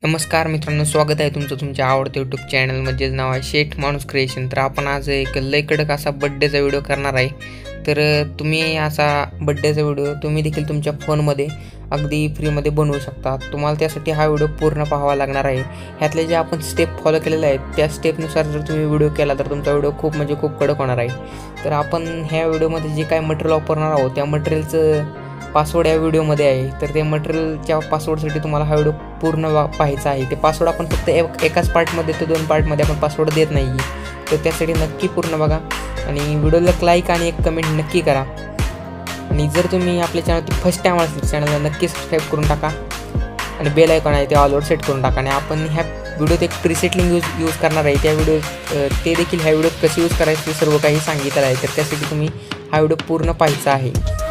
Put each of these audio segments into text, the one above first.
नमस्कार मित्रांनो, स्वागत आहे तुमचं तुमच्या आवडत्या यूट्यूब चॅनल म्हणजे नाव आहे शेठ माणूस क्रिएशन। तर आपण आज एक लय कडक असा बड्डेचा व्हिडिओ करणार आहे। तर तुम्ही असा बड्डेचा व्हिडिओ तुम्ही देखील तुमच्या फोनमध्ये अगदी फ्रीमध्ये बनवू शकता। तुम्हाला त्यासाठी हा व्हिडिओ पूर्ण पाहावा लागणार आहे। ह्यातले जे आपण स्टेप फॉलो केलेले आहेत त्या स्टेपनुसार जर तुम्ही व्हिडिओ केला तर तुमचा व्हिडिओ खूप कडक होणार आहे। तर आपण ह्या व्हिडिओमध्ये जे काय मटेरियल वापरणार आहोत त्या मटेरियलचं पासवर्ड या व्हिडिओमध्ये आहे। तर ते मटेरियलच्या पासवर्डसाठी तुम्हाला हा व्हिडिओ पूर्ण पाहायचा आहे। ते पासवर्ड आपण फक्त एकाच पार्टमध्ये ते 2 पार्टमध्ये आपण पासवर्ड देत नाही। तर त्यासाठी नक्की पूर्ण बघा आणि व्हिडिओला लाईक आणि एक कमेंट नक्की करा। आणि जर तुम्ही आपल्या चॅनलवरती फर्स्ट टाइम असेल चॅनलला नक्की सबस्क्राईब करून टाका आणि बेल आयकॉन आहे ते ऑलवर सेट करून टाका। आणि आपण ह्या व्हिडिओत एक प्रीसेट लिंक यूज करणार आहे। त्या व्हिडिओ ते देखील ह्या व्हिडिओत कसे यूज करायचे ते सर्व काही सांगितलं आहे। तर त्यासाठी तुम्ही हा व्हिडिओ पूर्ण पाहायचा आहे।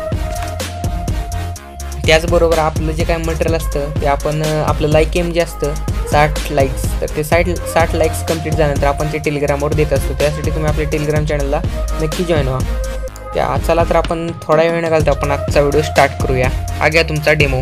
त्याचबरोबर आपलं जे काय मटेरियल असतं ते आपण आपलं लाईक एम जे असतं 60 लाईक्स, तर ते 60 लाईक्स कंप्लीट झाल्यानंतर आपण ते टेलिग्रामवर देत असतो। त्यासाठी तुम्ही आपल्या टेलिग्राम चॅनलला नक्की जॉईन व्हा। चला तर आपण थोडा वेळ न घालता आपण आजचा व्हिडिओ स्टार्ट करूया। हा घ्या तुमचा डेमो।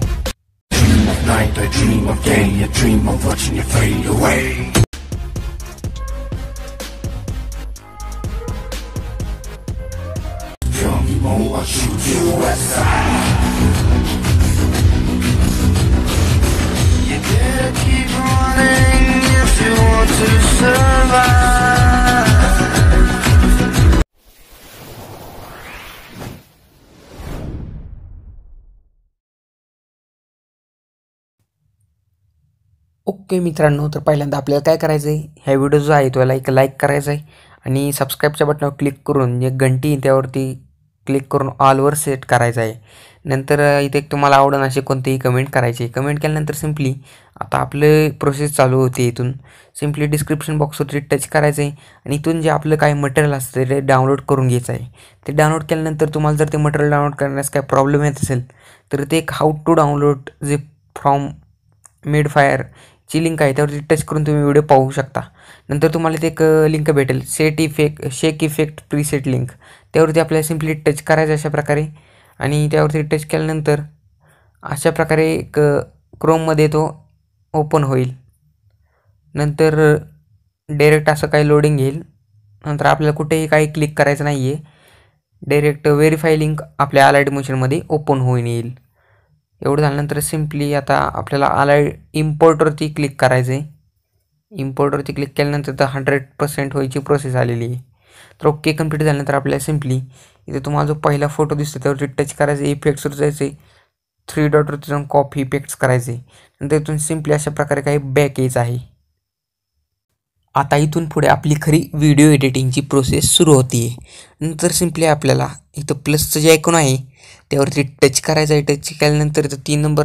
ओके मित्रांनो, तर पहिल्यांदा आपल्याला काय करायचं आहे, ह्या व्हिडिओ जो आहे तो लाईक करायचा आहे आणि सबस्क्राईबच्या बटनावर क्लिक करून एक घंटी त्यावरती क्लिक करून ऑलवर सेट करायचं आहे। नंतर इथे तुम्हाला आवडेल अशी कोणतीही कमेंट करायची। कमेंट केल्यानंतर सिम्पली आता आपले प्रोसेस चालू होते। इथून सिम्पली डिस्क्रिप्शन बॉक्सवरती टच करायचं आहे आणि इथून जे आपलं काही मटेरियल असतं ते डाउनलोड करून घ्यायचं आहे। ते डाउनलोड केल्यानंतर तुम्हाला जर ते मटेरियल डाउनलोड करण्यास काय प्रॉब्लेम येत असेल तर ते एक हाऊ टू डाउनलोड जे फ्रॉम मेड फायर ची लिंक आहे त्यावरती टच करून तुम्ही व्हिडिओ पाहू शकता। नंतर तुम्हाला इथे एक लिंक भेटेल शेक इफेक्ट प्रीसेट लिंक, त्यावरती आपल्याला सिम्पली टच करायचं अशा प्रकारे। आणि त्यावरती टच केल्यानंतर अशा प्रकारे एक क्रोममध्ये तो ओपन होईल। नंतर डायरेक्ट असं काही लोडिंग घेईल। नंतर आपल्याला कुठेही काही क्लिक करायचं नाही आहे, डायरेक्ट व्हेरीफाय लिंक आपल्या अलाइट मोशनमध्ये ओपन होऊन येईल। एवढं झाल्यानंतर सिम्पली आता आपल्याला अलाइट इम्पोर्टवरती क्लिक करायचं आहे। इम्पोर्टवरती क्लिक केल्यानंतर तर 100% व्हायची प्रोसेस आलेली आहे। तर ओके कंप्लीट झाल्यानंतर आपल्याला सिम्पली इथे तुम्हाला जो पहिला फोटो दिसतो त्यावरती टच करायचं, इफेक्ट्सवर जायचे, 3 डॉटवरती जाऊन कॉपी इफेक्ट्स करायचे। नंतर इथून सिम्पली अशा प्रकारे काही बॅक यायचं आहे। आता इथून पुढे आपली खरी व्हिडिओ एडिटिंगची प्रोसेस सुरू होती आहे। नंतर सिम्पली आपल्याला इथं प्लसचं जे आयकॉन आहे त्यावरती टच करायचं आहे। टच केल्यानंतर इथं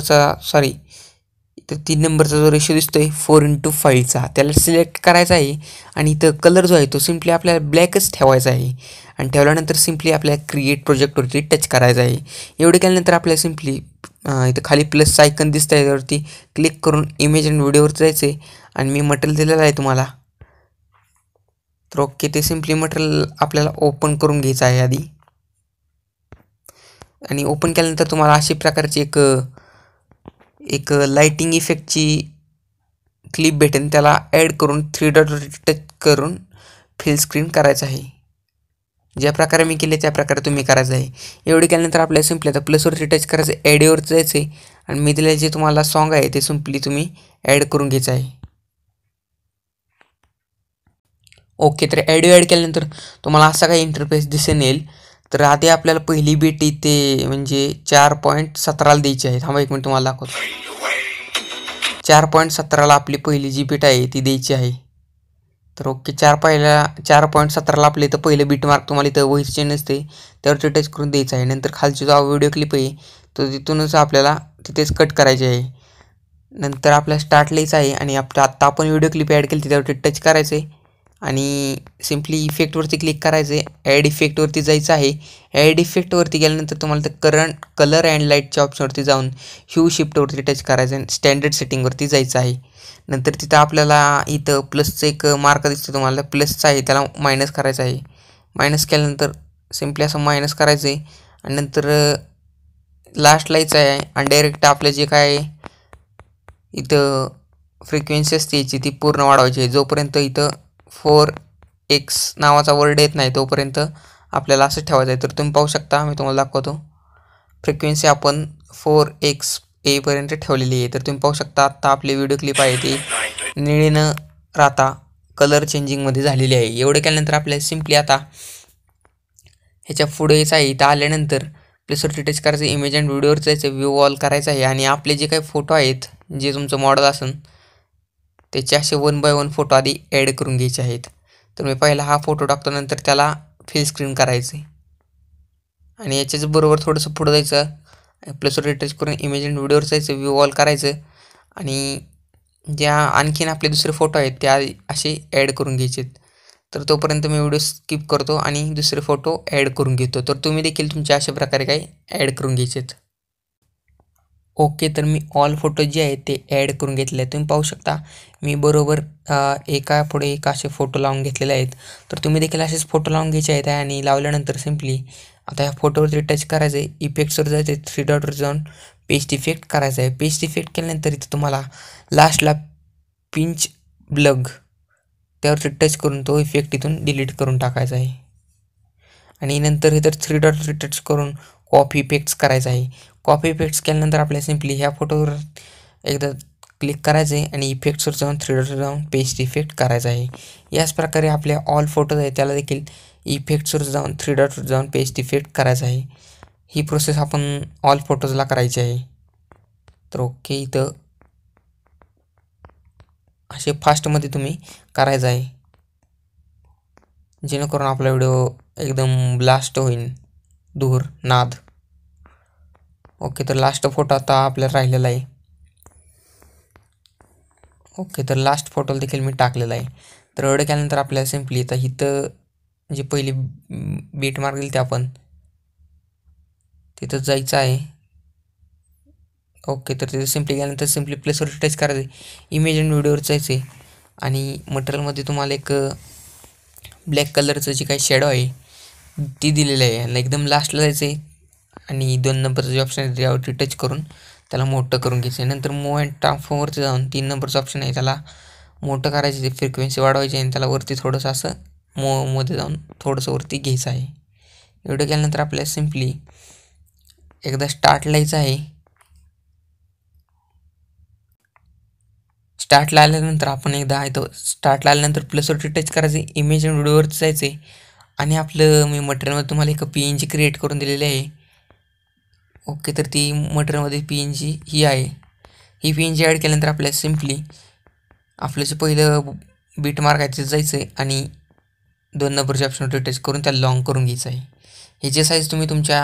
3 नंबरचा जो रेशो दिसतोय 4:5चा त्याला सिलेक्ट करायचा आहे। आणि इथं कलर जो आहे तो सिम्पली आपल्याला ब्लॅकच ठेवायचा आहे। आणि ठेवल्यानंतर सिम्पली आपल्याला क्रिएट प्रोजेक्टवरती टच करायचं आहे। एवढे केल्यानंतर आपल्याला सिम्पली इथं खाली प्लसचा आयकॉन दिसतं आहे त्यावरती क्लिक करून इमेज अँड व्हिडिओवरती जायचं आहे। आणि मी मटेरियल दिलेलं आहे तुम्हाला, तर ओके ते सिम्पली मटेरियल आपल्याला ओपन करून घ्यायचं आहे आधी। आणि ओपन केल्यानंतर तुम्हाला अशी प्रकारची एक लाइटिंग इफेक्टची क्लिप भेटेल, त्याला ॲड करून 3 डॉटवरती टच करून फिल स्क्रीन करायचं आहे। ज्या प्रकारे मी केले त्या प्रकारे तुम्ही करायचं आहे। एवढे केल्यानंतर आपल्याला सिम्पली आता प्लसवरती टच करायचं, ॲडिओवरती जायचं आहे आणि मी दिलेलं जे तुम्हाला सॉन्ग आहे ते सिम्पली तुम्ही ॲड करून घ्यायचं आहे। ओके, तर ॲडिओ ॲड केल्यानंतर तुम्हाला असा काही इंटरफेस दिसून येईल। तर आधी आपल्याला पहिली बीट इथे म्हणजे 4.17ला द्यायची आहे। थांबा एक मिनिट तुम्हाला दाखवतो। 4.17ला आपली पहिली जी बीट आहे ती द्यायची आहे। तर ओके 4.17ला आपलं इथं पहिलं बीट मार्क तुम्हाला इथं व्हॉइस चेंज असते त्यावरती टच करून द्यायचं आहे। नंतर खालची जो व्हिडिओ क्लिप आहे तो तिथूनच आपल्याला तिथेच कट करायची आहे। नंतर आपल्याला स्टार्ट लिहायचं आहे आणि आत्ता आपण व्हिडिओ क्लिप ॲड केली त्यावरती टच करायचं आहे आणि सिम्पली इफेक्टवरती क्लिक करायचं आहे। ॲड इफेक्टवरती जायचं आहे। ॲड इफेक्टवरती गेल्यानंतर तुम्हाला तर कलर अँड लाईटच्या ऑप्शनवरती जाऊन ह्यू शिफ्टवरती टच करायचं आहे। स्टँडर्ड सेटिंगवरती जायचं आहे। नंतर तिथं आपल्याला इथं प्लसचं एक मार्क दिसतो तुम्हाला, प्लसचा आहे त्याला मायनस करायचं आहे। मायनस केल्यानंतर सिम्पली असं मायनस करायचं आहे आणि नंतर लास्ट लाईचं आहे आणि डायरेक्ट आपलं जे काय इथं फ्रिक्वेन्सी असते याची ती पूर्ण वाढवायची आहे. जोपर्यंत इथं 4x नावाचा वर्ड येत नाही तोपर्यंत आपल्याला असं ठेवायचं आहे. तर तुम्ही पाहू शकता, मी तुम्हाला दाखवतो. फ्रिक्वेन्सी आपण 4x येईपर्यंत ठेवलेली आहे. तर तुम्ही पाहू शकता आत्ता आपली व्हिडिओ क्लिप आहे ती निळी न राहता कलर चेंजिंगमध्ये झालेली आहे. एवढं केल्यानंतर आपल्याला सिम्पली आता ह्याच्या पुढेच आहे. इथं आल्यानंतर प्लेसवरती टच करायचं, इमेज अँड व्हिडिओवर जायचं, व्ह्यू ऑल करायचं आहे आणि आपले जे काही फोटो आहेत, जे तुमचं मॉडेल असेल त्याचे असे 1 बाय 1 फोटो आधी ॲड करून घ्यायचे आहेत. तर मी पहिला हा फोटो टाकतो, नंतर त्याला फिल स्क्रीन करायचं आणि याच्याच बरोबर थोडंसं पुढं जायचं, प्लेसवरती टच करून इमेज अँड व्हिडिओवर जायचं, व्ह्यू ऑल करायचं आणि ज्या आणखीन आपले दुसरे फोटो आहेत त्या असे ॲड करून घ्यायचे. तर तोपर्यंत मी व्हिडिओ स्किप करतो आणि दुसरे फोटो ॲड करून घेतो. तर तुम्ही देखील तुमच्या अशा प्रकारे काही ॲड करून घ्यायचेत. ओके, तर मी ऑल फोटो जे आहेत ते ॲड करून घेतले आहेत. तुम्ही पाहू शकता मी बरोबर एका पुढे एक असे फोटो लावून घेतलेले आहेत. तर तुम्ही देखील असेच फोटो लावून घ्यायचे आहेत आणि लावल्यानंतर सिम्पली आता ह्या फोटोवरती टच करायचं आहे, इफेक्ट्सवर जायचं आहे, 3 डॉटवर जाऊन पेस्ट इफेक्ट करायचा आहे. पेस्ट इफेक्ट केल्यानंतर इथं तुम्हाला लास्टला पिंच ब्लग त्यावरती टच करून तो इफेक्ट इथून डिलीट करून टाकायचा आहे आणि नंतर इथं 3 डॉटवरती टच करून कॉपी इफेक्ट्स करायचा आहे. कॉपी इफेक्ट्स केल्यानंतर आपल्याला सिम्पली ह्या फोटोवर एकदा क्लिक करायचं आहे आणि इफेक्ट्सवर जाऊन 3 डॉटवर जाऊन पेस्ट इफेक्ट करायचा आहे. याच प्रकारे आपल्या ऑल फोटोज आहेत त्याला देखील इफेक्ट्सवर जाऊन 3 डॉटवर जाऊन पेस्ट इफेक्ट करायचा आहे. ही प्रोसेस आपण ऑल फोटोजला करायची आहे. तर ओके, इथं असे फास्टमध्ये तुम्ही करायचं आहे जेणेकरून आपला व्हिडिओ एकदम ब्लास्ट होईल, धूर नाद. ओके, तर लास्ट फोटो आता आपल्याला राहिलेला आहे. ओके, तर लास्ट फोटोला देखील मी टाकलेला आहे. तर एवढं केल्यानंतर आपल्याला सिम्पली तर इथं जी पहिली बीट मार्क दिली ते आपण तिथं जायचं आहे. ओके, तर तिथे सिम्पली गेल्यानंतर सिम्पली प्लेसवर टच करायचं, इमेज अँड व्हिडिओवर जायचं आहे आणि मटेरियलमध्ये तुम्हाला एक ब्लॅक कलरचं जे काही शॅडो आहे ती दिलेली आहे आणि एकदम लास्टला जायचं आहे आणि 2 नंबरचं जे ऑप्शन आहे त्यावरती टच करून त्याला मोठं करून घ्यायचं आहे. नंतर मूव अँड ट्रान्सफॉर्मवरती जाऊन 3 नंबरचं ऑप्शन आहे त्याला मोठं करायचं आहे, फ्रिक्वेन्सी वाढवायची आणि त्याला वरती थोडंसं असं मूवमध्ये जाऊन थोडंसं वरती घ्यायचं आहे. एवढं केल्यानंतर आपल्याला सिम्पली एकदा स्टार्टला यायचं आहे. स्टार्टला आल्यानंतर आपण एकदा इथं स्टार्टला आल्यानंतर प्लसवरती टच करायचं, इमेज अँड व्हिडिओवरती जायचं आहे आणि आपलं मी मटेरियलमध्ये तुम्हाला एक PNG क्रिएट करून दिलेली आहे. ओके, तर ती मटेरियलमध्ये PNG ही आहे. ही PNG ॲड केल्यानंतर आपल्याला सिम्पली आपलं जे पहिलं बीट मार्क आहे तिथं जायचं आहे आणि 2 नंबरच्या ऑप्शनवर टच करून त्याला लॉंग करून घ्यायचं आहे. ह्याची साईज तुम्ही तुमच्या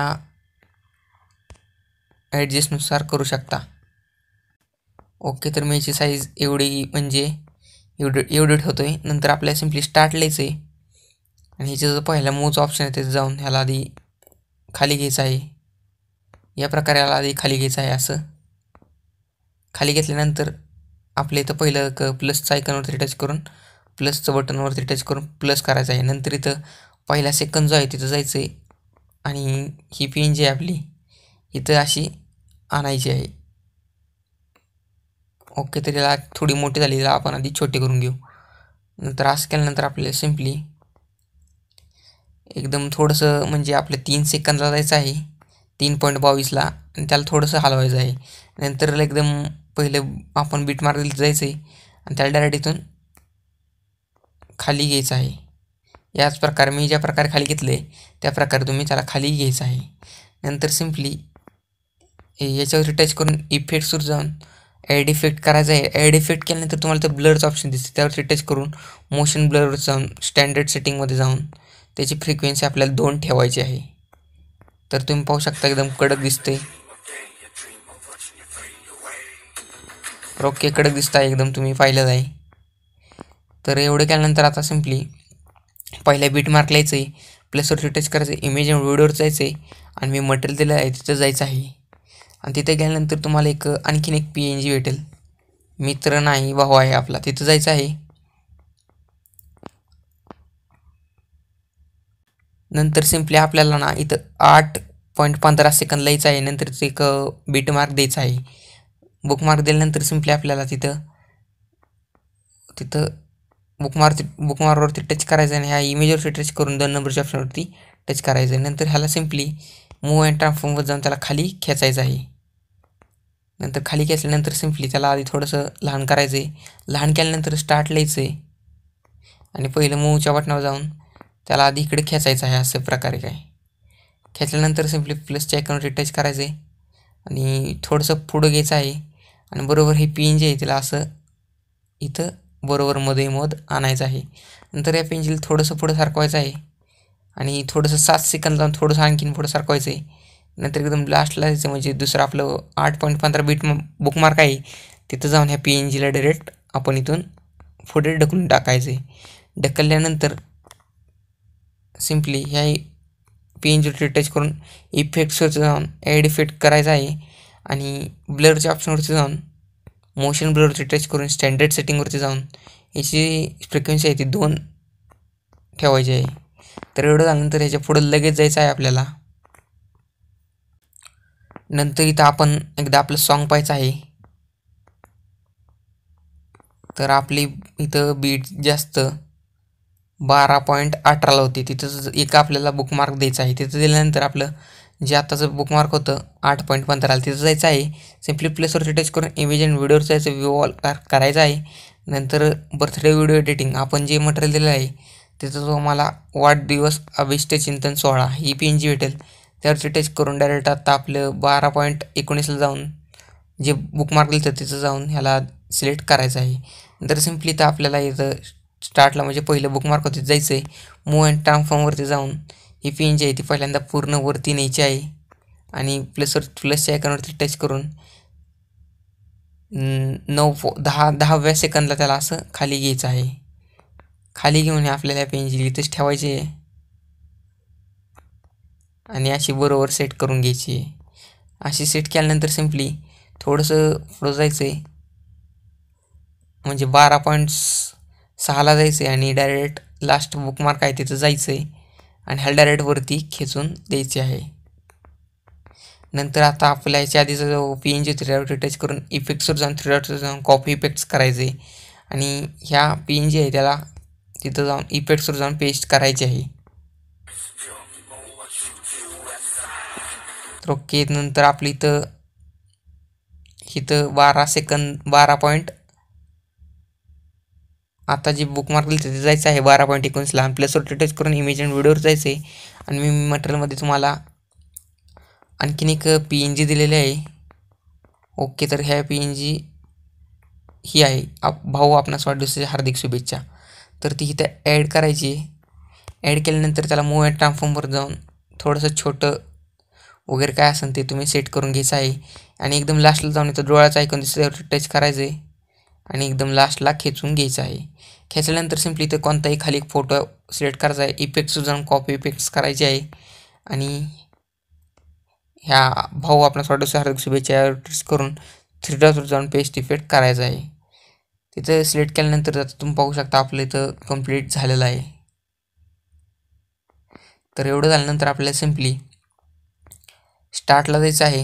ॲडजस्टनुसार करू शकता. ओके, तर मी याची साईज एवढी म्हणजे एवढी ठेवतो आहे. नंतर आपल्याला सिम्पली स्टार्ट लिहायचं आहे आणि ह्याचा जो पहिला मूवचा ऑप्शन आहे तिथे जाऊन ह्याला आधी खाली घ्यायचं आहे. या प्रकारे याला आधी खाली घ्यायचं आहे. असं खाली घेतल्यानंतर आपल्या इथं पहिलं प्लसचं आयकॉनवरती टच करून प्लसचं बटनवरती टच करून प्लस करायचं आहे. नंतर इथं पहिला सेकंद जो आहे तिथं जायचं आहे आणि ही PNG आहे आपली इथं अशी आणायची आहे. ओके, तर याला थोडी मोठी झाली, त्याला आपण आधी छोटी करून घेऊ. नंतर असं केल्यानंतर आपल्याला सिम्पली एकदम थोडंसं म्हणजे आपलं 3 सेकंदला जायचं आहे 3.22ला आणि त्याला थोडंसं हलवायचं आहे. नंतर एकदम पहिलं आपण बीट मार्क जायचं आहे आणि त्याला डायरेक्ट इथून खाली घ्यायचं आहे. याच प्रकारे मी ज्या प्रकारे खाली घेतलं आहे त्या प्रकारे तुम्ही त्याला खाली घ्यायचं आहे. नंतर सिम्पली याच्यावरती टच करून इफेक्ट्सवर जाऊन ॲड इफेक्ट करायचा आहे. ॲड इफेक्ट केल्यानंतर तुम्हाला तर ब्लरचं ऑप्शन दिसते त्यावरती टच करून मोशन ब्लरवर जाऊन स्टँडर्ड सेटिंगमध्ये जाऊन त्याची फ्रिक्वेन्सी आपल्याला 2 ठेवायची आहे. तर तुम्ही पाहू शकता एकदम कडक दिसते. ओके, कडक दिसत आहे एकदम, तुम्ही पाहिलं आहे. तर एवढं केल्यानंतर आता सिम्पली पहिल्या बीट मार्क लिहायचं आहे, प्लसवरती टच करायचं आहे, इमेज अँड व्हिडिओवर जायचं आहे आणि मी मटेरियल दिलं आहे तिथं जायचं आहे आणि तिथे गेल्यानंतर तुम्हाला एक आणखीन एक PNG भेटेल, मित्र नाही भाऊ आहे आपला, तिथं जायचं आहे. नंतर सिम्पली आपल्याला ना इथं 8.15 सेकंद लिहायचं आहे. नंतर एक बीट मार्क द्यायचा आहे. बुक मार्क दिल्यानंतर सिम्पली आपल्याला तिथं तिथं बुकमार्कवरती टच करायचं आणि ह्या इमेजवरती टच करून 2 नंबरच्या ऑप्शनवरती टच करायचं आहे. नंतर ह्याला सिम्पली मूव्ह अँड ट्रान्सफॉर्मवर जाऊन त्याला खाली खेचायचं आहे. नंतर खाली खेचल्यानंतर सिम्पली त्याला आधी थोडंसं लहान करायचं आहे. लहान केल्यानंतर स्टार्ट लिहायचं आहे आणि पहिलं मूव्हच्या बटनावर जाऊन त्याला आधी इकडे खेचायचं आहे. असं प्रकारे काय खेचल्यानंतर सिम्पली प्लसच्या आयकॉनवरती टच करायचं आहे आणि थोडंसं पुढं घ्यायचं आहे आणि बरोबर हे पिन जे आहे त्याला असं इथं बरोबर मध्ये आणायचं आहे. नंतर या पेन्सिल थोडंसं पुढं सरकवायचं आहे आणि थोडंसं 7 सेकंद लावून थोडंसं आणखीन पुढं सरकवायचं आहे. नंतर एकदम लास्टला जायचं म्हणजे दुसरं आपलं 8.15 बीट बुकमार्क आहे तिथं जाऊन ह्या PNGला डायरेक्ट आपण इथून पुढे ढकलून टाकायचं आहे. ढकलल्यानंतर सिम्पली ह्या PNGवरती टच करून इफेक्ट्सवरती जाऊन ॲड इफेक्ट करायचा आहे आणि ब्लरच्या ऑप्शनवरती जाऊन मोशन ब्लरवरती टच करून स्टँडर्ड सेटिंगवरती जाऊन याची फ्रिक्वेन्सी आहे ती 2 ठेवायची आहे. तर एवढं झाल्यानंतर ह्याच्या पुढं लगेच जायचं आहे आपल्याला. नंतर इथं आपण एकदा आपलं सॉन्ग पाहायचं आहे. तर आपली इथं बीट जास्त 12.18 होती. तिथं एक आपल्याला बुकमार्क द्यायचा आहे. तिथं दिल्यानंतर आपलं जे आताचं बुकमार्क होतं 8.15 तिथं जायचं आहे. सिम्पली प्लेसवरती टच करून इमेज अँड व्हिडिओवर जायचं, व्ह्यू करायचं आहे. नंतर बर्थडे व्हिडिओ एडिटिंग आपण जे मटेरियल दिलं आहे तिथं तुम्हाला वाढदिवस अभिष्ट चिंतन 16 ही PNG भेटेल. त्यावरती टच करून डायरेक्ट आता आपलं 12.19ला जाऊन जे बुकमार्क दिलं तर तिथं जाऊन ह्याला सिलेक्ट करायचं आहे. नंतर सिम्पली तर आपल्याला इथं स्टार्टला म्हणजे पहिलं बुकमार्क होते जायचं आहे. मूव्ह अँड ट्रान्सफॉर्मवरती जाऊन ही PNG आहे ती पहिल्यांदा पूर्ण वरती न्यायची आहे आणि प्लसच्या आयकॉनवरती टच करून 10व्या सेकंदला त्याला असं खाली घ्यायचं आहे. खाली घेऊन आपल्याला PNG इथंच ठेवायची आहे आणि अशी बरोबर सेट करून घ्यायची आहे. अशी सेट केल्यानंतर सिम्पली थोडंसं पुढं जायचं आहे म्हणजे 12.6ला जायचं आहे आणि डायरेक्ट लास्ट बुकमार्क आहे तिथं जायचं आहे आणि ह्याला डायरेक्ट वरती खेचून द्यायचे आहे. नंतर आता आपल्या याच्या आधीचा जो PNG होती त्यावरती टच करून इफेक्ट्सवर जाऊन 3 डॉट्सवर जाऊन कॉपी इफेक्ट्स करायचे आणि ह्या PNG आहे त्याला तिथं जाऊन इफेक्ट्सवर जाऊन पेस्ट करायचे आहे. तर ओके. नंतर आपली इथं 12 सेकंद 12. आता जी बुकमार्क दिली तिथे जायचं आहे 12.19ला आणि प्लसवरती टच करून इमेज अँड व्हिडिओवर जायचं आहे आणि मी मटेरियलमध्ये तुम्हाला आणखीन एक PNG दिलेली आहे. ओके. तर ह्या PNG ही आहे भाऊ आपणास वाढदिवसाच्या हार्दिक शुभेच्छा. तर ती इथं ॲड करायची. ॲड केल्यानंतर त्याला मूव्ह अँड ट्रान्सफॉर्मवर जाऊन थोडंसं छोटं वगैरे काय असेल ते तुम्ही सेट करून घ्यायचं आहे आणि एकदम लास्टला जाऊन इथं डोळ्याचा आयकॉन दिसल्यावरती टच करायचं आहे आणि एकदम लास्टला खेचून घ्यायचं आहे. खेचल्यानंतर सिम्पली इथं कोणताही खाली फोटो सिलेक्ट करायचा आहे. इफेक्ट्सवर जाऊन कॉपी इफेक्ट्स करायचे आहे आणि ह्या भाऊ आपणास वाढदिवसाच्या हार्दिक शुभेच्छा यावर टच करून 3 डॉट्सवर जाऊन पेस्ट इफेक्ट करायचा आहे. तिथं सिलेक्ट केल्यानंतर आता तुम्ही पाहू शकता आपलं इथं कंप्लीट झालेलं आहे. तर एवढं झाल्यानंतर आपल्याला सिम्पली स्टार्टला जायचं आहे.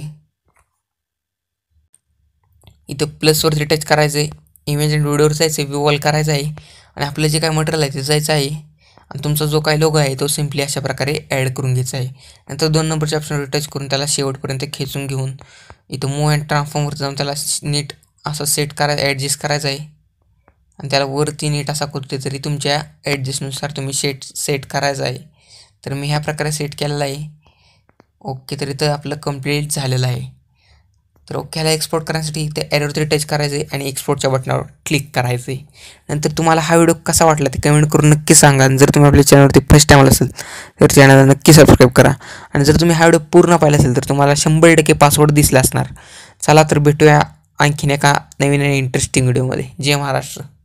इथं प्लसवरती टच करायचं आहे, इमेज अँड व्हिडिओवर जायचं आहे, व्ह्यू करायचं आहे आणि आपलं जे काय मटेरियल आहे ते जायचं आहे आणि तुमचा जो काही लोगो आहे तो सिम्पली अशा प्रकारे ॲड करून घ्यायचा आहे. नंतर 2 नंबरच्या ऑप्शनवर टच करून त्याला शेवटपर्यंत खेचून घेऊन इथं मूव्ह अँड ट्रान्सफॉर्मवर जाऊन त्याला नीट असं सेट करायचं, ॲडजस्ट करायचं आहे आणि त्याला वरती नीट असा कुठेतरी तुमच्या ॲडजस्टनुसार तुम्ही सेट करायचं आहे. तर मी ह्या प्रकारे सेट केलेला आहे. ओके. तर इथं आपलं कंप्लीट झालेलं आहे. तर ओके. ह्याला एक्सपोर्ट करण्यासाठी इथे एरोवरती टच करायचं आहे आणि एक्सपोर्टच्या बटनावर क्लिक करायचं आहे. नंतर तुम्हाला हा व्हिडिओ कसा वाटला ते कमेंट करून नक्की सांगा आणि जर तुम्ही आपल्या चॅनलवरती फर्स्ट टाईम असेल तर चॅनलला नक्की सबस्क्राईब करा आणि जर तुम्ही हा व्हिडिओ पूर्ण पाहिला असेल तर तुम्हाला 100% पासवर्ड दिसला असणार. चला तर भेटूया आणखीन एका नवीन आणि इंटरेस्टिंग व्हिडिओमध्ये. जय महाराष्ट्र.